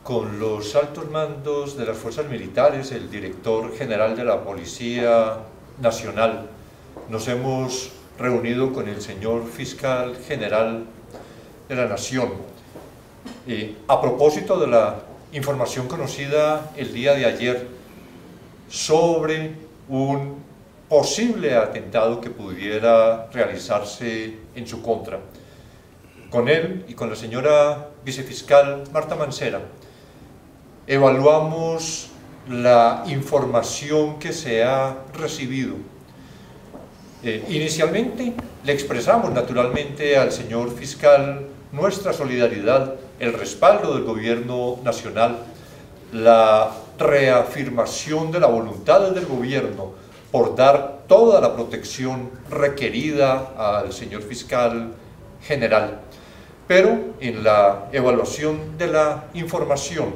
con los altos mandos de las fuerzas militares, el director general de la Policía Nacional. Nos hemos reunido con el señor fiscal general de la Nación a propósito de la información conocida el día de ayer sobre un posible atentado que pudiera realizarse en su contra. Con él y con la señora vicefiscal Marta Mancera evaluamos la información que se ha recibido. Inicialmente le expresamos naturalmente al señor fiscal nuestra solidaridad, el respaldo del gobierno nacional, la reafirmación de la voluntad del gobierno por dar toda la protección requerida al señor fiscal general. Pero en la evaluación de la información,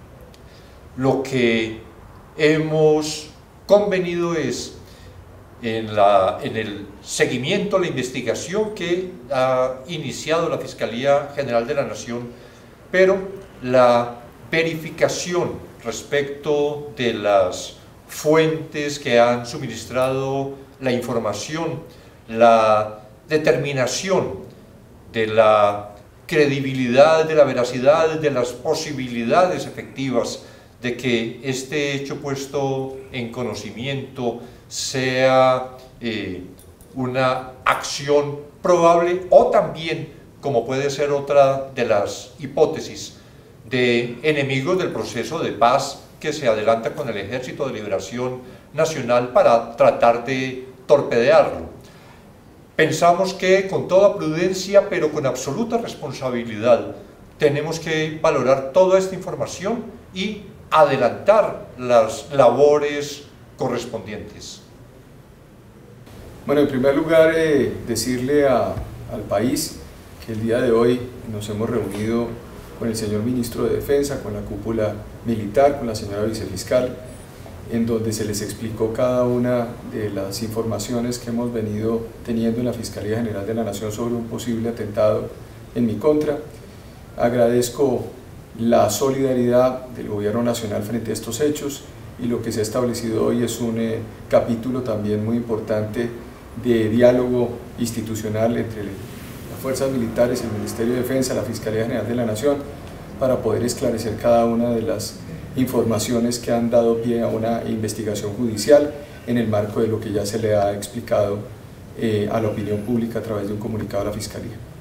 lo que hemos convenido es en el seguimiento, la investigación que ha iniciado la Fiscalía General de la Nación, pero la verificación respecto de las fuentes que han suministrado la información, la determinación de la credibilidad, de la veracidad, de las posibilidades efectivas de que este hecho puesto en conocimiento sea una acción probable, o también, como puede ser otra de las hipótesis, de enemigos del proceso de paz que se adelanta con el Ejército de Liberación Nacional para tratar de torpedearlo. Pensamos que con toda prudencia, pero con absoluta responsabilidad, tenemos que valorar toda esta información y adelantar las labores correspondientes. Bueno, en primer lugar, decirle al país que el día de hoy nos hemos reunido con el señor ministro de Defensa, con la cúpula militar, con la señora vicefiscal, en donde se les explicó cada una de las informaciones que hemos venido teniendo en la Fiscalía General de la Nación sobre un posible atentado en mi contra. Agradezco la solidaridad del Gobierno Nacional frente a estos hechos, y lo que se ha establecido hoy es un capítulo también muy importante de diálogo institucional entre las fuerzas militares, el Ministerio de Defensa, la Fiscalía General de la Nación, para poder esclarecer cada una de las informaciones que han dado pie a una investigación judicial en el marco de lo que ya se le ha explicado a la opinión pública a través de un comunicado a la Fiscalía.